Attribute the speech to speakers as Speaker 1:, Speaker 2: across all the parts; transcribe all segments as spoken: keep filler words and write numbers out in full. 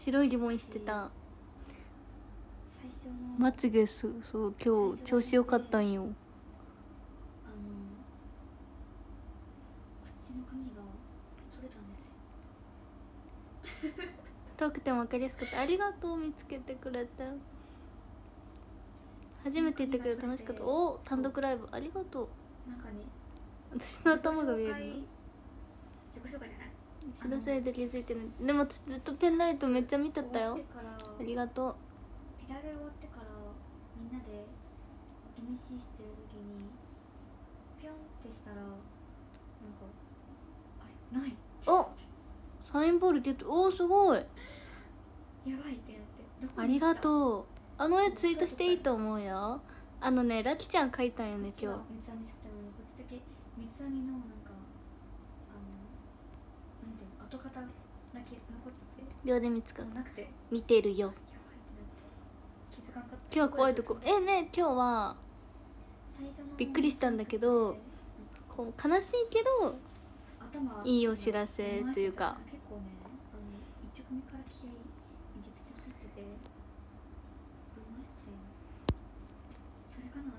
Speaker 1: 白いリボンしてた。
Speaker 2: 最初の
Speaker 1: まつげすそう今日調子よかったんよ。
Speaker 2: あのこっちの髪が取れたんですよ。
Speaker 1: 遠くても分かりやすくてありがとう。見つけてくれて初めて言ってくれて楽しかった。おお単独ライブありがとう。
Speaker 2: なんかね
Speaker 1: 私の頭が見えるの。
Speaker 2: 自己紹介じゃない
Speaker 1: 石田生で気づいてる。でもずっとペンライトめっちゃ見てたよ。
Speaker 2: 終わってから
Speaker 1: ありがとう。
Speaker 2: ペダル終わってからみんなで エムシー してる時にピョンってしたらなんかあれない
Speaker 1: おサインボールゲット。おおすごい。
Speaker 2: やばいってなってどこ
Speaker 1: ありが
Speaker 2: う
Speaker 1: とう。あの絵ツイートしていいと思うよ。あのねラキちゃん描いたんよね今日。
Speaker 2: 三つ編みしてたのにこっちだけ三つ編みのなんかあのなんていうの跡形だけ残ってて
Speaker 1: 秒で見つかった。
Speaker 2: もうなくてや
Speaker 1: 見てるよ。
Speaker 2: ばいってなって気づかんかった。
Speaker 1: 今日は怖いとこ。えね今日は
Speaker 2: 最初の
Speaker 1: びっくりしたんだけどこう悲しいけど
Speaker 2: 頭
Speaker 1: いいお知らせというか
Speaker 2: 結構ねあの一曲目から気合いめちゃくちゃ入っててぶん回してそれかな。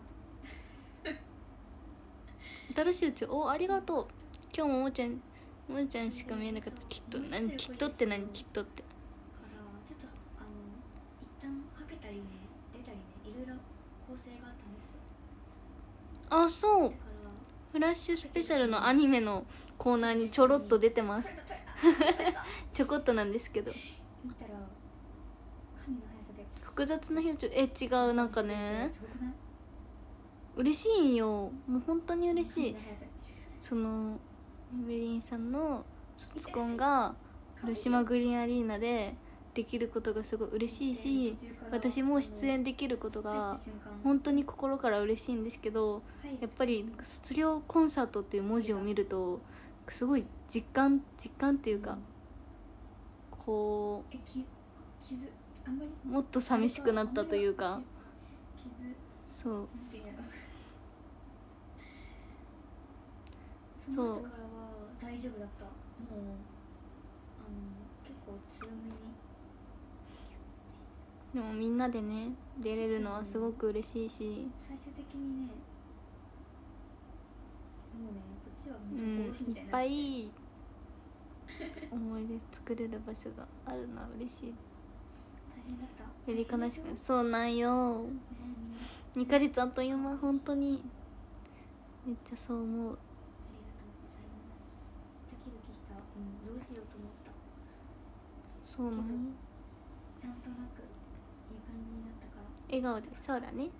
Speaker 1: 新しい宇宙おありがとう。今日ももーちゃんもーちゃんしか見えなかった。きっと何きっとって何きっとって
Speaker 2: からちょっとあの一旦はけたりね出たりねいろいろ構成があったんですよ。
Speaker 1: あそう
Speaker 2: だから
Speaker 1: フラッシュスペシャルのアニメのコーナーにちょろっと出てます。ちょこっとなんですけど
Speaker 2: 見たら髪の速さで
Speaker 1: 複雑な表情。え違うなんかね
Speaker 2: すごくない？
Speaker 1: 嬉しいんよ。もう本当に嬉しい。
Speaker 2: 髪の速さ
Speaker 1: そのエベリンさんの卒コンが広島グリーンアリーナでできることがすごい嬉しいし、私も出演できることが本当に心から嬉しいんですけど、やっぱり卒業コンサートっていう文字を見るとすごい実感実感っていうかこ
Speaker 2: えき傷あんまり
Speaker 1: うもっと寂しくなったというか、
Speaker 2: 傷
Speaker 1: そう
Speaker 2: なんていうの
Speaker 1: そう
Speaker 2: その後からは大丈夫だった。もうあの結構強めに
Speaker 1: でもみんなでね出れるのはすごく嬉しいし、
Speaker 2: 最終的にねもうねこっちはも
Speaker 1: う
Speaker 2: うんおろしみたいな、
Speaker 1: いっぱい思い出作れる場所があるのは嬉しい。
Speaker 2: 大変だった。
Speaker 1: より悲しく
Speaker 2: ね
Speaker 1: そうなんよ。
Speaker 2: みんな
Speaker 1: にかげつあっという間本当にめっちゃそう思う。
Speaker 2: ありがとうございます。ドキドキした。うん、どうしようと思った。
Speaker 1: そうなんよ。
Speaker 2: なんとなくいい感じになったから。
Speaker 1: 笑顔でそうだね。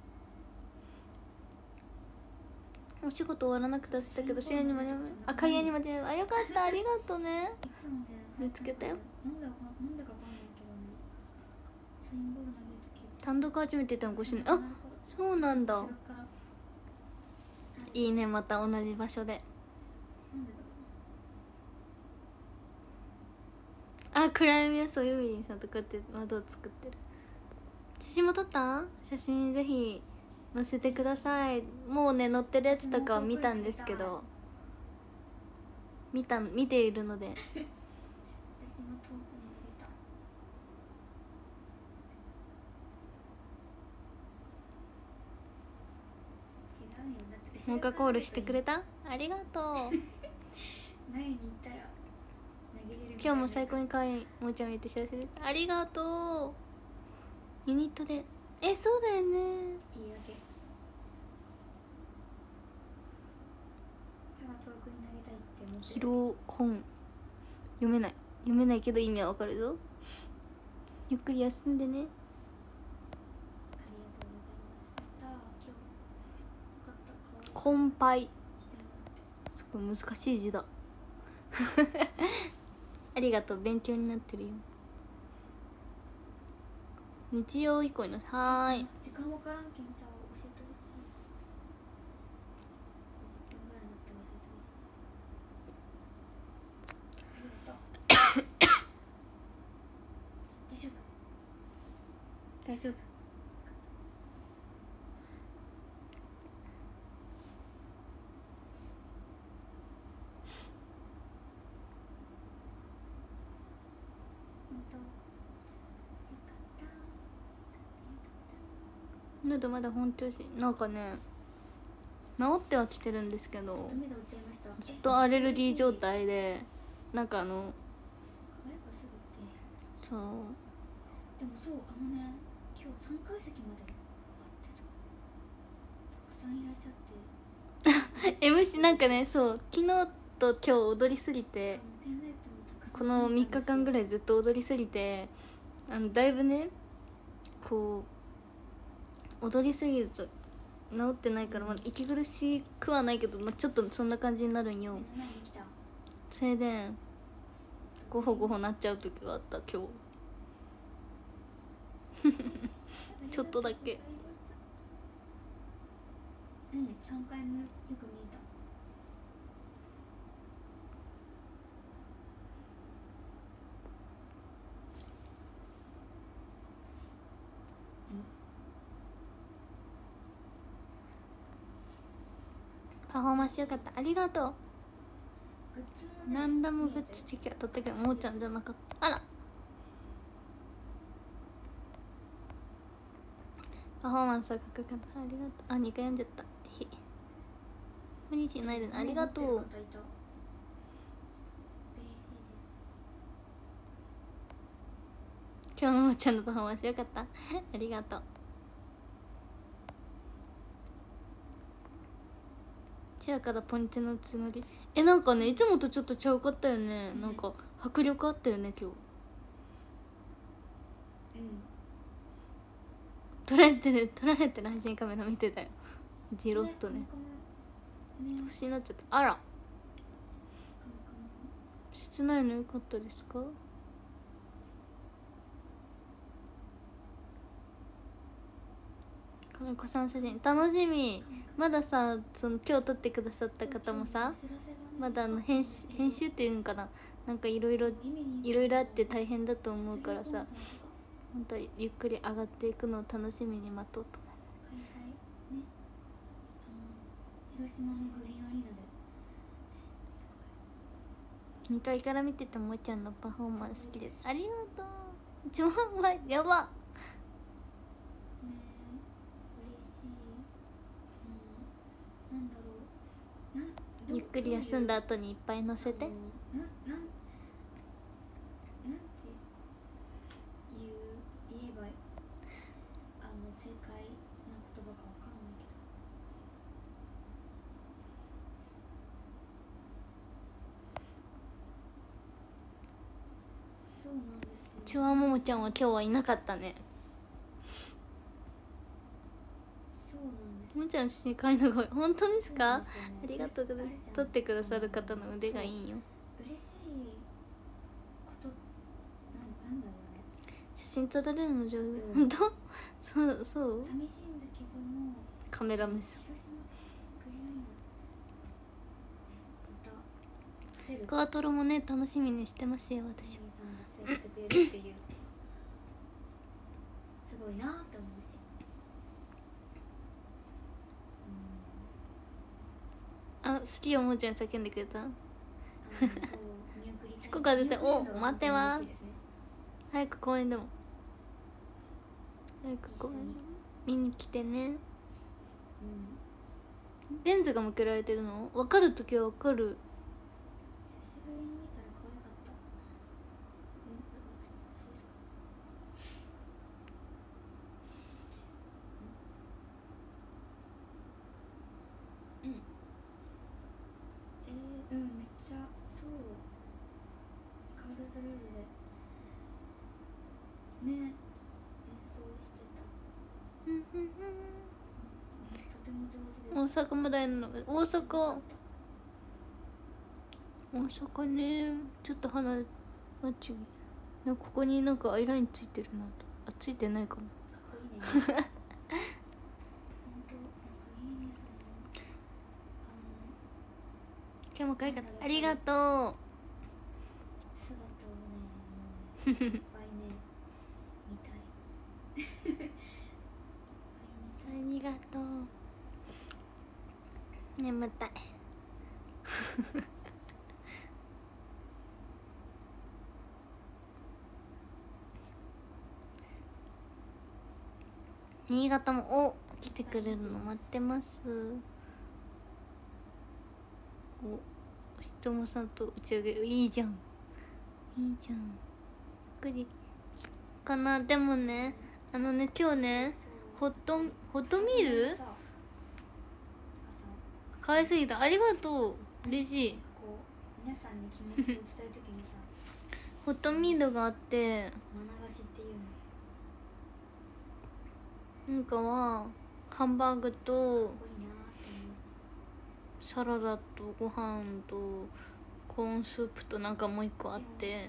Speaker 1: お仕事終わらなくて焦ったけど試合に間に合う。あ開演に間に合う。あよかったありがとうね。
Speaker 2: いつもね
Speaker 1: 見つけたよ。
Speaker 2: なんだかなんだかわかんないけどね。スインボール投げるとき
Speaker 1: 単独初めて行ったのごしゅうねん。あそうなんだ。いいねまた同じ場所で。
Speaker 2: なんでだろう。
Speaker 1: あ暗闇はそうユミリンさんとこうやって窓を作ってる。写真も撮った？写真ぜひ載せてください。もうね載ってるやつとかは見たんですけど見た見ているので
Speaker 2: 私も遠くに投げた。違うよだって。
Speaker 1: モカコールしてくれた？ありがとう。
Speaker 2: 前に行ったら投げれるみたいな。
Speaker 1: 今日も最高に可愛いもーちゃん見て幸せです。ありがとう。ユニットでえそうだよね。
Speaker 2: いいわけ。ただ遠くに投げたいって思ってる。
Speaker 1: ヒロコン読めない読めないけど意味はわかるぞ。ゆっくり休んでね。
Speaker 2: ありがとうございます。今日よかった顔。
Speaker 1: コンパイすごい難しい字だ。ありがとう勉強になってるよ。日曜以降になはーい。
Speaker 2: 時間わからんけんさ教えてほしい。ごじゅっぷんぐらいになって教えてほしい。ありがとう。大丈夫。
Speaker 1: 大丈夫。
Speaker 2: 本当
Speaker 1: 喉まだ本調子なんかね治ってはきてるんですけど
Speaker 2: ダメだ落ちちゃいました。
Speaker 1: ずっとアレルギー状態でなんかあの
Speaker 2: 輝くすぐって
Speaker 1: そう
Speaker 2: でもそうあのね今日さんかい席まであってさたくさんいらっしゃって
Speaker 1: エムシー なんかねそう昨日と今日踊りすぎて
Speaker 2: ペンライトもたくさん
Speaker 1: このみっかかんぐら
Speaker 2: い
Speaker 1: いずっと踊りすぎてあのだいぶねこう踊りすぎると治ってないから、まあ、息苦しくはないけど、まあ、ちょっとそんな感じになるんよ。
Speaker 2: 目の前に来た
Speaker 1: それでゴホゴホなっちゃう時があった今日ちょっとだけ
Speaker 2: うんさんかいもよく見えた。
Speaker 1: パフォーマンスよかった、ありがとう。
Speaker 2: グッズもね
Speaker 1: ランダムグッズチェキは取ったけどもーちゃんじゃなかった。あらパフォーマンスはかっこよかった、ありがとう。あ、にかい読んじゃった無理しないでね、ありがとう。
Speaker 2: 持ってる方いた嬉しいです。
Speaker 1: 今日のもーちゃんのパフォーマンスよかったありがとう。チアからポニテのつもりえなんかねいつもとちょっとちゃうかったよね、なんか迫力あったよね今日。
Speaker 2: うん
Speaker 1: 撮られてる撮られてる配信カメラ見てたよジロッとね
Speaker 2: ねね
Speaker 1: 星になっちゃった。あら
Speaker 2: カム
Speaker 1: 切ないのよかったですか。かみこさん写真楽しみ。まださその今日撮ってくださった方もさまだあの編集編集っていうんかな、なんかいろいろいろいろあって大変だと思うからさ、本当にゆっくり上がっていくのを楽しみに待とうと思
Speaker 2: 開催ねあの広島のグリーンアリーナで
Speaker 1: う。にかいから見てたもーちゃんのパフォーマンス好きです。ありがとう。一番前やば
Speaker 2: ね嬉しい。うんなんだろうなんど
Speaker 1: ゆっくり休んだ後にいっぱい乗せて。
Speaker 2: あのななんなんて言う言えばあの正解な言葉かわかんないけどそうなんですよ。
Speaker 1: ちわももちゃんは今日はいなかったね。
Speaker 2: そうなんです。
Speaker 1: ももちゃん写真買いのが本当ですか。
Speaker 2: そうなんですよね
Speaker 1: ありがとうございます。撮ってくださる方の腕がいいよ。
Speaker 2: 嬉しいことなんなんだろうね。
Speaker 1: 写真撮られるの上手、
Speaker 2: ん
Speaker 1: 本当そうそう
Speaker 2: 寂しいんだけども
Speaker 1: カメラ目線。
Speaker 2: 広島グリーンアリーナねまた出る
Speaker 1: ガートロもね楽しみにしてますよ私は。
Speaker 2: お兄さんが連れてってくれるっていうすごいなって思うし、
Speaker 1: あ好きよもーちゃん叫んでくれた。
Speaker 2: あのそう見送りたい
Speaker 1: 四国が出て
Speaker 2: 見送れるのが
Speaker 1: お待ってます
Speaker 2: 嬉しいですね。
Speaker 1: 早く公園でも早く公園でも見に来てね。
Speaker 2: うん
Speaker 1: レンズが向けられてるの分かるときは分かる。
Speaker 2: 久しぶりに見たら可愛かった。うんよかった私ですか。うんえー、うんめっちゃそうカールズルールでね演奏してた。とても上手です。
Speaker 1: 大阪も大の大阪大阪ねちょっと離れあっちなんかここになんかアイラインついてるなと。あついてないかも。
Speaker 2: かっこいいね本当なんかいいねそのあの
Speaker 1: 今日も可愛かったありがとう。
Speaker 2: 姿をねもうねいっぱいね見たいいっぱい見たい。
Speaker 1: ありがとう。眠たい新潟もお来てくれるの待ってます。おひともさんと打ち上げいいじゃんいいじゃん。ゆっくりかな。でもねあのね今日ねホットホットミール買いすぎた。ありがとう嬉しい。
Speaker 2: こう皆さんに気持ちを伝えるときにさ
Speaker 1: ホットミールがあって
Speaker 2: まながしっていうの
Speaker 1: なんかはハンバーグと
Speaker 2: かっこいいなって思うし、
Speaker 1: サラダとご飯とコーンスープとなんかもう一個あって、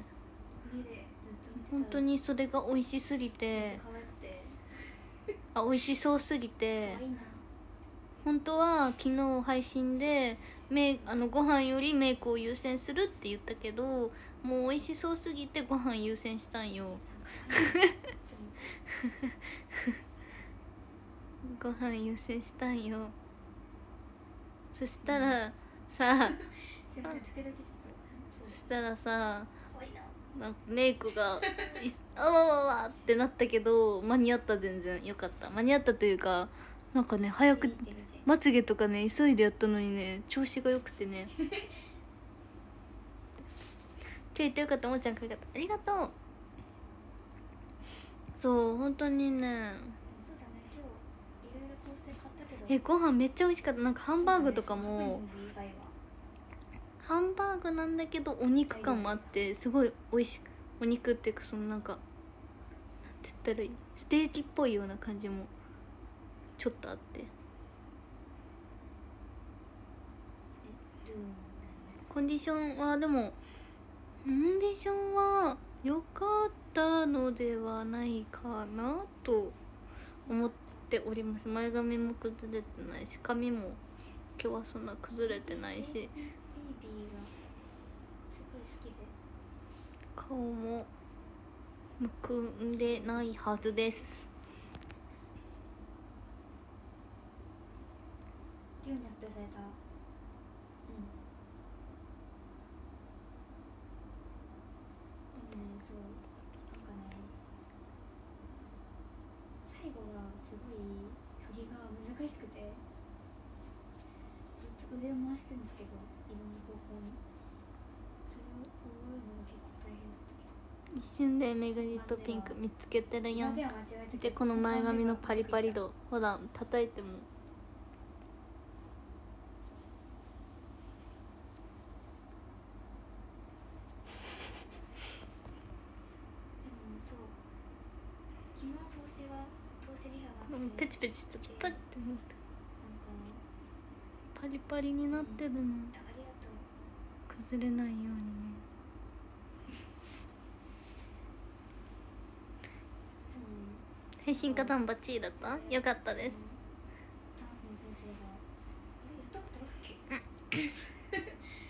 Speaker 2: これでずっと見てたら
Speaker 1: 本当にそれが美味しすぎ
Speaker 2: めってちゃ
Speaker 1: て
Speaker 2: 可愛くて
Speaker 1: あ美味しそうすぎて
Speaker 2: 可愛いな。
Speaker 1: 本当は昨日配信でメあのご飯よりメイクを優先するって言ったけどもう美味しそうすぎてご飯優先したんよ。ご飯優先したんよ。そしたらさ
Speaker 2: すいません時々ちょっと
Speaker 1: そ
Speaker 2: そう
Speaker 1: したらさ
Speaker 2: 可愛いな。
Speaker 1: なんかメイクがいあわわわってなったけど間に合った。全然よかった。間に合ったというかなんかね早く
Speaker 2: 見て見て
Speaker 1: まつげとかね急いでやったのにね調子が良くてね今日言ってよかった。もーちゃんかよかった。ありがとう。そう本当にね
Speaker 2: そうだね今日いろいろ構成買ったけど
Speaker 1: えご飯めっちゃ美味しかった。なんかハンバーグとかも
Speaker 2: ハプニング以外は
Speaker 1: ハンバーグなんだけどお肉感もあってすごい美味しい。お肉っていうかそのなんかなんて言ったらいいステーキっぽいような感じもちょっとあって
Speaker 2: えドゥーンになりました。
Speaker 1: コンディションはでもコンディションは良かったのではないかなと思っております。前髪も崩れてないし髪も今日はそんな崩れてないし
Speaker 2: ベイビーがすごい好きで
Speaker 1: 顔もむくんでないはずです。
Speaker 2: リュウに発表された。うんでもねそうなんかね最後がすごい振りが難しくてずっと腕を回してるんですけどいろんな方向にそれを覚えるのが結構大変だったけど
Speaker 1: 一瞬でメガネとピンク見つけてるやん。
Speaker 2: 今では間違えたけど
Speaker 1: でこの前髪のパリパリ度ほら叩いても
Speaker 2: でもそう昨日投資が投資リハがあって
Speaker 1: ペチペチしてパッてなって
Speaker 2: なんか
Speaker 1: パリパリになってるの。
Speaker 2: あありがとう
Speaker 1: 崩れないようにね。
Speaker 2: そうね
Speaker 1: 配信方もバッチリだった。よかったです。
Speaker 2: ダンスの先生があれやったことあるっけ言った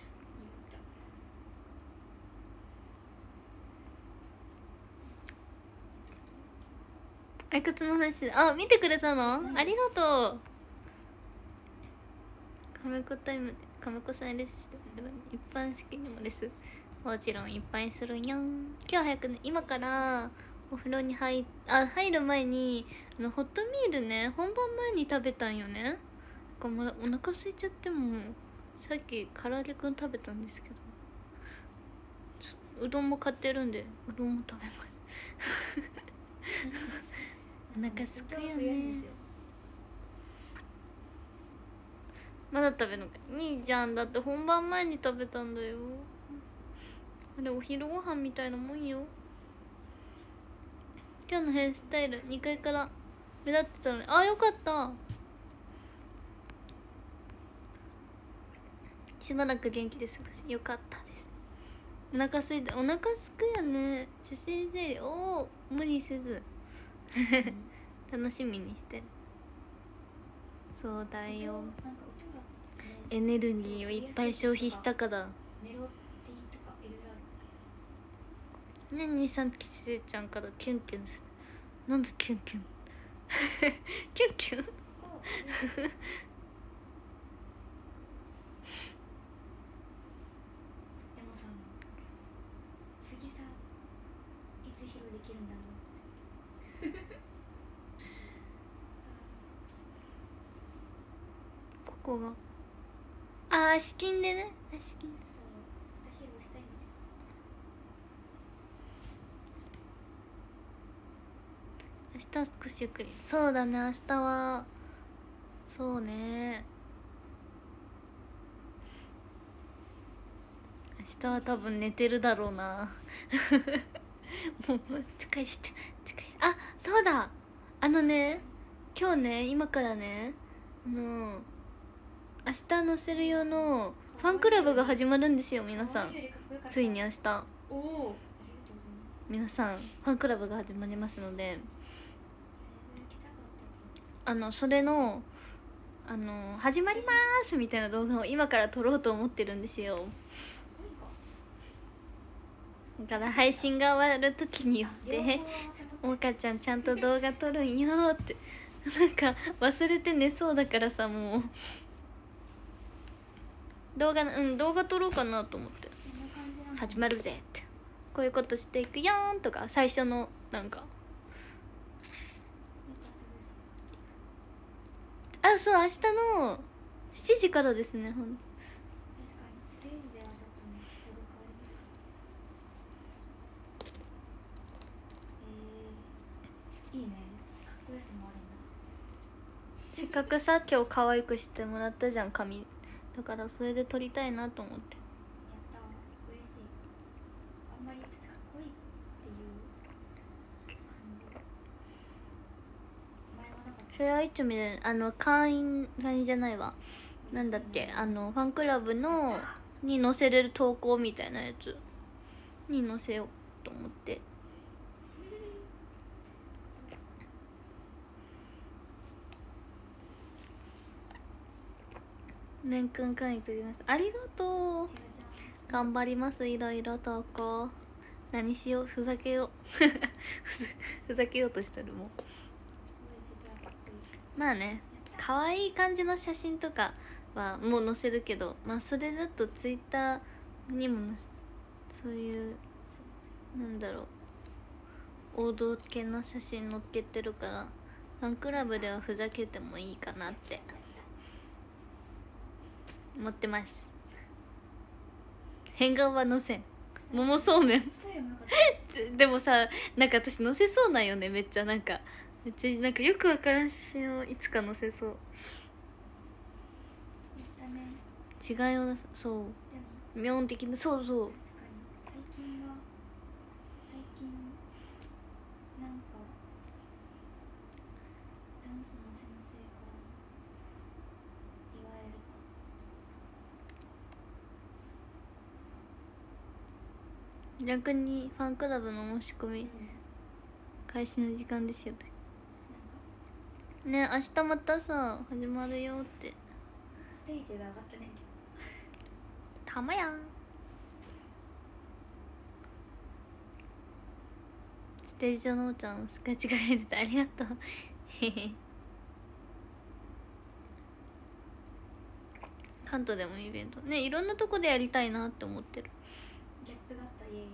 Speaker 1: あいくつの話であ見てくれたのありがとう。カメコタイムでカメコさんレスしてくれる。一般式にもレスもちろんいっぱいするやん。今日早くね今からお風呂に入っあ入る前にあのホットミールね本番前に食べたんよね。なんかまだお腹空いちゃってもさっき唐揚げくん食べたんですけどうどんも買ってるんでうどんも食べますお腹すくよね。まだ食べるのかいいじゃん。だって本番前に食べたんだよ。あれお昼ご飯みたいなもんよ。今日のヘアスタイルにかいから目立ってたのにあよかった。しばらく元気で過ごしよかったです。お腹すいてお腹すくよね。姿勢ゼリーおお無理せず楽しみにしてる。そうだよ
Speaker 2: なんか音がね
Speaker 1: エネルギーをいっぱい消費したから
Speaker 2: メロディーとかいろいろある。
Speaker 1: ねにさんきせちゃんからキュンキュンする。なんでキュンキュンキュンキュン
Speaker 2: でもさ次さいつ披露できるんだろう
Speaker 1: こがあー資金でね資金
Speaker 2: 私もしたいんだ
Speaker 1: 明日は少しゆっくりそうだね明日はそうね明日は多分寝てるだろうなもう近いして近いあそうだあのね今日ね今からねあの明日載せる用のファンクラブが始まるんですよ皆さんついに明日
Speaker 2: おお
Speaker 1: 皆さんファンクラブが始まりますのであのそれのあの始まりますみたいな動画を今から撮ろうと思ってるんですよだから配信が終わる時によって「おかちゃんちゃんと動画撮るんよ」ってなんか忘れて寝そうだからさもう動画うん動画撮ろうかなと思って「始まるぜ」って「こういうことしていくよーん」とか最初のなんかあそう明日のしちじからですねほん
Speaker 2: 確かにステージではちょっとね人が変わりますえー、いいねかっこよさもあるんだ
Speaker 1: せっかくさ今日可愛くしてもらったじゃん髪だからそれで撮りたいなと思って
Speaker 2: やった嬉しいあんまり私かっこいいっていう感じ前はなかった
Speaker 1: それはいつもねあの会員会員じゃないわなんだっけあのファンクラブのに載せれる投稿みたいなやつに載せようと思ってねんくん会員取りましたありがとう頑張りますいろいろ投稿何しようふざけようふざけようとしてるもんまあね可愛い感じの写真とかはもう載せるけどまあそれだとツイッターにもそういうなんだろう王道系の写真載っけてるからファンクラブではふざけてもいいかなって思ってます変顔は載せん桃そうめん
Speaker 2: スタイルもよかった
Speaker 1: でもさなんか私載せそうなんよねめっちゃなんかめっちゃなんかよくわからん写真をいつか載せそう
Speaker 2: 言ったね
Speaker 1: 違いをそう
Speaker 2: でも
Speaker 1: 妙的なそうそう
Speaker 2: 確かに最近は最近なんかダンスの先生から言われるか
Speaker 1: 逆にファンクラブの申し込み
Speaker 2: うん
Speaker 1: 開始の時間ですよ
Speaker 2: なんか
Speaker 1: ね明日またさ始まるよって
Speaker 2: ステージが上がったねって
Speaker 1: たまやんステージ上のおーちゃんスカチが入れててありがとうへへ関東でもイベントねいろんなとこでやりたいなって思ってる
Speaker 2: ギャップがあったイエーイ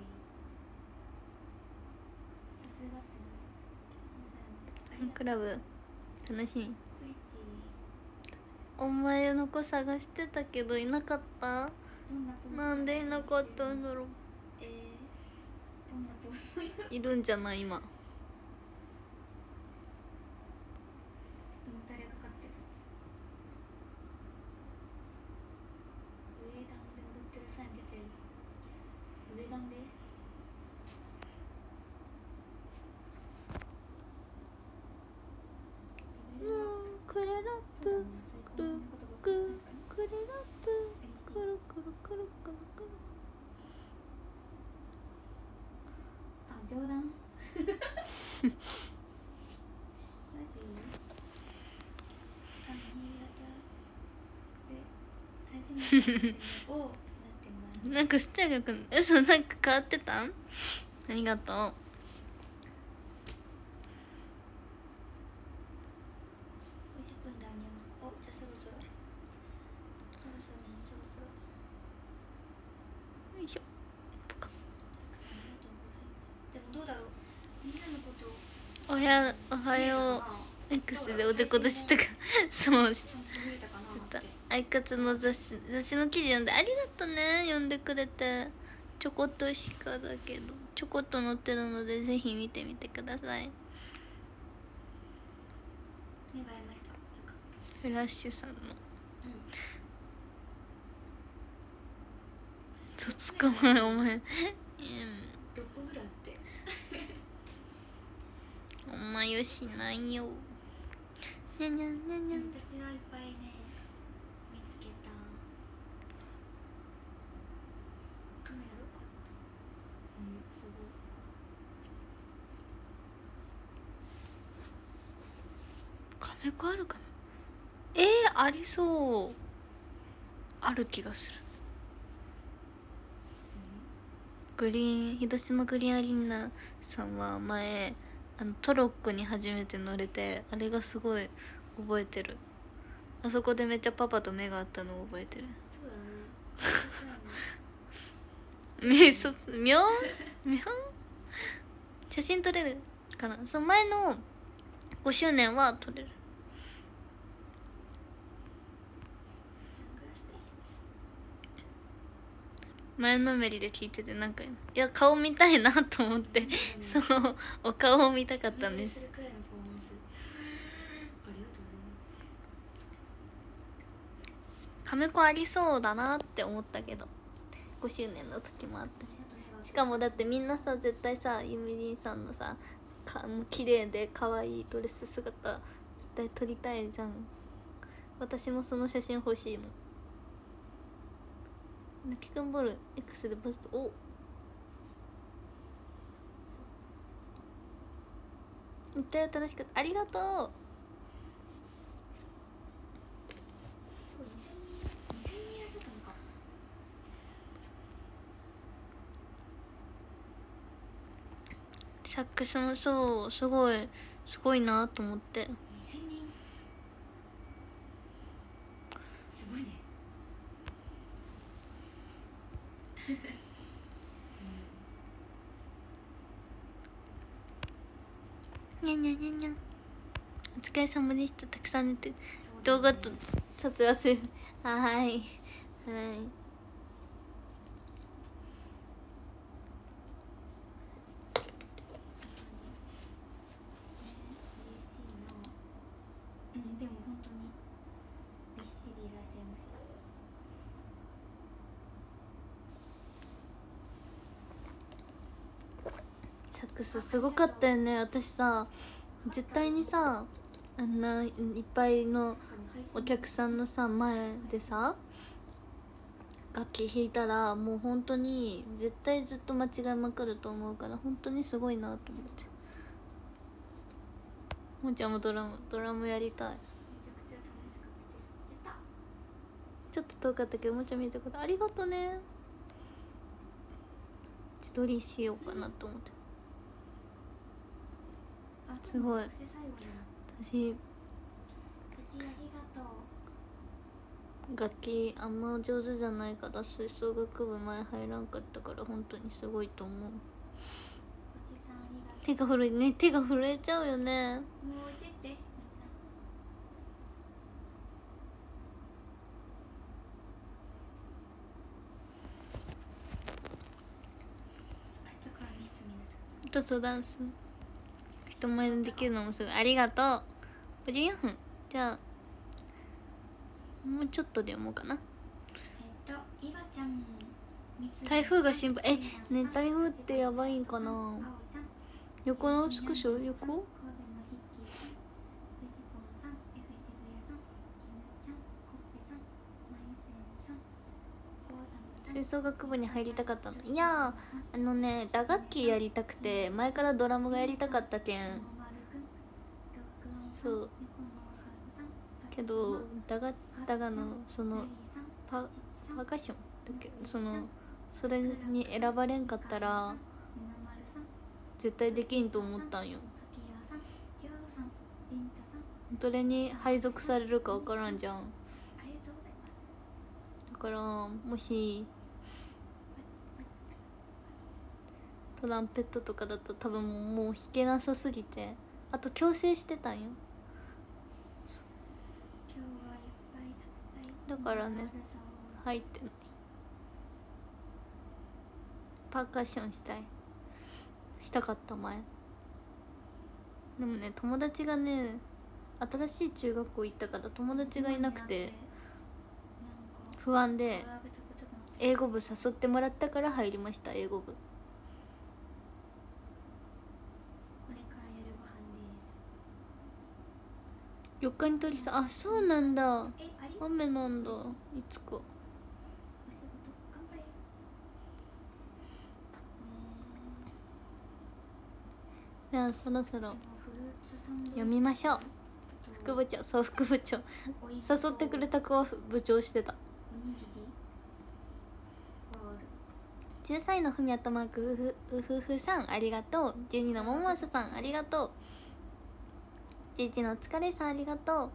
Speaker 2: さすがってなる
Speaker 1: ファンクラブ楽しみ
Speaker 2: プリチ
Speaker 1: お前の子探してたけどいなかった
Speaker 2: どんなポーズ
Speaker 1: なんでいなかったんだろう
Speaker 2: えー、どんなポーズちょっと
Speaker 1: いるんじゃない今
Speaker 2: もたれかかってる上段で踊ってるサイン出てる上段でレベルが
Speaker 1: クレラッ
Speaker 2: そうだね
Speaker 1: プ
Speaker 2: そういうことばっかり確かに
Speaker 1: クレラップくるくるくるくるくる
Speaker 2: あ冗談マジあ新潟で初めて会っておなってます
Speaker 1: なんかスタイルくん嘘なんか変わってたんありがとう
Speaker 2: ごじゅっぷんだにゃんおじゃあそろそろそろそろもうそろそろ
Speaker 1: よいしょ
Speaker 2: ありがとうございますでもどうだろうみんなのことを
Speaker 1: おはようおはよう X でおでことしたかそうちょっ
Speaker 2: ちゃんと見れたかな
Speaker 1: た。アイカツの雑誌雑誌の記事読んでありがとね。読んでくれて。ちょこっとしかだけどちょこっと載ってるのでぜひ見てみてください。
Speaker 2: 目が合いました。
Speaker 1: フラッシュさんの卒か前お前うん
Speaker 2: ろっこぐらいあって
Speaker 1: お前よしないよ。にゃにゃにゃにゃ。
Speaker 2: 私はいっぱいね見つけた。カメラどこあったね。すごい。
Speaker 1: カメコあるかな。えー、ありそう。ある気がする。グリーン広島グリーンアリーナさんは前あのトロッコに初めて乗れて、あれがすごい覚えてる。あそこでめっちゃパパと目が合ったのを覚えてる。
Speaker 2: そうだね。
Speaker 1: みそみょんみょん写真撮れるかな。その前のごしゅうねんは撮れる。前のめりで聞いててなんかいや顔見たいなと思って、うん、そうお顔を見たかったんです。カメコありそうだなって思ったけどごしゅうねんの時もあったし、しかもだってみんなさ絶対さゆみりんさんのさかもう綺麗で可愛いドレス姿絶対撮りたいじゃん。私もその写真欲しいもん。なきくんボール X でポスト。おめっちゃ楽しかった。ありがとう。サックスもそうすごいすごいなと思って。
Speaker 2: すごいね。
Speaker 1: にゃにゃにゃにゃ。お疲れ様でした。たくさん寝て、ね、動画と撮影忘れはいはい
Speaker 2: うん、でも本当にびっしりいらっしゃいました。
Speaker 1: サックスすごかったよね。私さ絶対にさあんないっぱいのお客さんのさ前でさ楽器弾いたらもう本当に絶対ずっと間違いまくると思うから本当にすごいなと思って。もーちゃんもドラムドラムやりたい。
Speaker 2: めちゃくちゃ楽しかったです。やった。
Speaker 1: ちょっと遠かったけどもーちゃん見たことありがとね。自撮りしようかなと思って。すごい私
Speaker 2: 私ありがとう。
Speaker 1: 楽器あんま上手じゃないから吹奏楽部前入らんかったから本当にすごいと思う。
Speaker 2: 星さんありがとう。
Speaker 1: 手が震えね手が震えちゃうよね。
Speaker 2: もう出てみんな。明日からミスになる。
Speaker 1: 歌とダンス人前でできるのもすごい。ありがとう。ごじゅうよんぷんじゃあもうちょっとで読もうかな。
Speaker 2: えっといわちゃん。
Speaker 1: 台風が心配。えね台風ってやばいんかな。横のスクショ横吹奏楽部に入りたかったの。いやあのね打楽器やりたくて前からドラムがやりたかったけん。そうけど打楽打楽のそのパパーカッションだっけそのそれに選ばれんかったら絶対できんと思ったんよ。どれに配属されるか分からんじゃん。だからもしトランペットとかだと多分もう弾けなさすぎて、あと矯正してたんよ。 だからね入ってない。パーカッションしたいしたかった前。でもね友達がね新しい中学校行ったから友達がいなくて不安で英語部誘ってもらったから入りました。英語部
Speaker 2: これから夜ご飯です。
Speaker 1: よっかに取りさあそうなんだ。
Speaker 2: えあれ
Speaker 1: 雨なんだ。いつか
Speaker 2: お仕事頑張れ。ね
Speaker 1: じゃあそろそろ
Speaker 2: えでもフルーツサンド
Speaker 1: 読みましょう。副部長そう副部長誘ってくれた子は部長してた。
Speaker 2: おにぎりワール
Speaker 1: じゅうさんいのふみやとマークうふうふさんありがとう。じゅうにのももまささんありがとう。じゅういちのお疲れさんありがとう。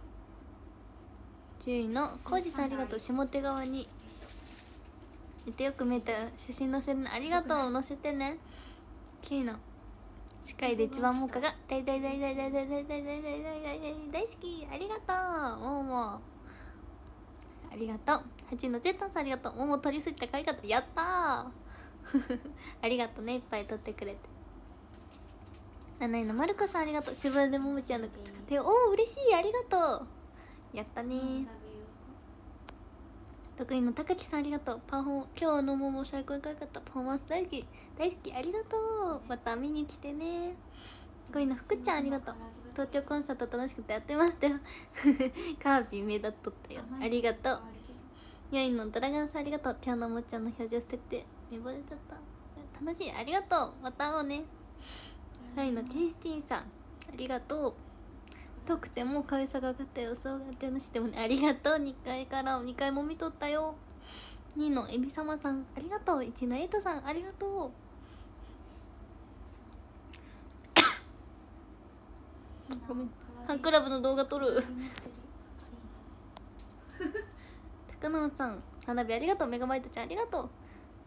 Speaker 1: じゅういのこうじさんありがとう。下手側に見てよく見えた写真載せるのありがとう。載せてね。きゅういの世界で一番モカが大大大大大大大大大大大大大好きありがとう。ももありがとう。はちいのジェットンさんありがとう。もも取りすぎた可愛かった。やったーありがとうねいっぱい取ってくれて。なないのまるこさんありがとう。しばらでももちゃんの使っておお嬉しいありがとう。やったねー。得意のたかきさんありがとう。パフォー今日のもも最高に可愛かった。パフォーマンス大好き大好きありがとう。また見に来てね。ごいの福ちゃんありがとう。東京コンサート楽しくてやってましたよカービィ目立っとったよありがとう。よいのドラガンさんありがとう。今日のもっちゃんの表情捨てて見惚れちゃった。楽しいありがとう。また会おうね。さいのケイスティンさんありがとう。遠くても可愛さが上がった予想がって話してもねありがとう。にかいからにかいも見とったよ。にのエビ様さんありがとう。いちのエイトさんありがとう。ごめんファンクラブの動画撮る高野さん花火ありがとう。メガバイトちゃんありがとう。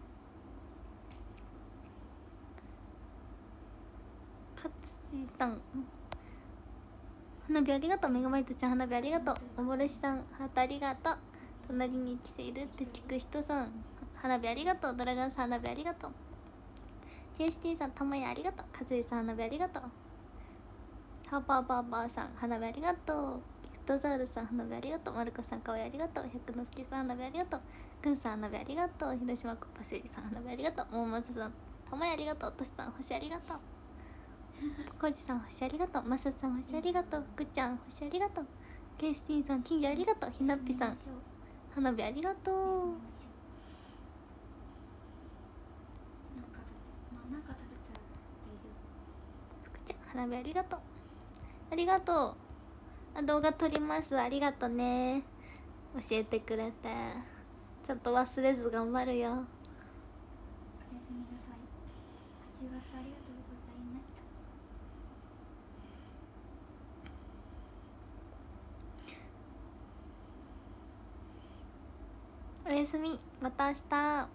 Speaker 1: かつじさん花火ありがとう。メガバイトちゃん花火ありがとう。おぼれしさんハートありがとう。隣に来ているって聞く人さん花火ありがとう。ドラガンさん花火ありがとう。ケイスティンさんたまやありがとう。カズイさん花火ありがとう。ハーパーバーバーさん花火ありがとう。ギフトザウルさん花火ありがとう。マルコさんかわいありがとう。百之助さん花火ありがとう。くんさん花火ありがとう。広島コパセリさん花火ありがとう。ももまささんたまやありがとう。としさん星ありがとう。こうじさん星ありがとう。まささん星ありがとう。福ちゃん星ありがとう。ケイスティンさん金魚ありがとう。ひなっぴさん花火ありがとう。
Speaker 2: なんかなんか食べたら大丈夫。
Speaker 1: 福ちゃん花火ありがとう。ありがとう。あ動画撮りますありがとうね。教えてくれてちょっと忘れず頑張るよ。
Speaker 2: おやすみなさい。はちがつありがとうございました。
Speaker 1: おやすみまた明日。
Speaker 2: あ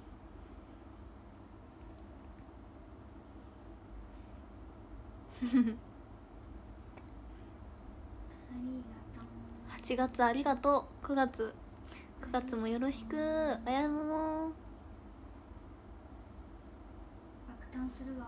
Speaker 2: りがとう。
Speaker 1: はちがつありがとう。くがつくがつもよろしく。おやもも
Speaker 2: 爆誕するわ。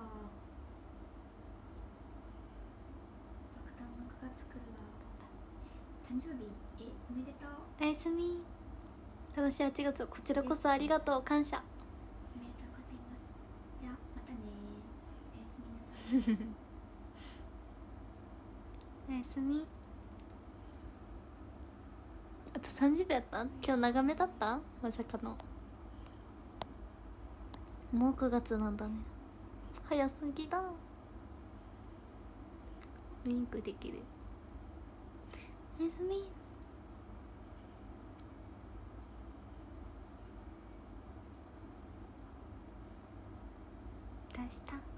Speaker 2: 爆誕のくがつ来るわ。誕生日えおめでとう。
Speaker 1: おやすみ。楽しいはちがつこちらこそありがとう感謝。
Speaker 2: おめでとうございます。じゃあまたね。おやすみなさい。
Speaker 1: おやすみ。あとさんじゅうびょうやった。今日長めだったまさかの。もうくがつなんだね。早すぎだ。ウインクできる。おやすみ。明日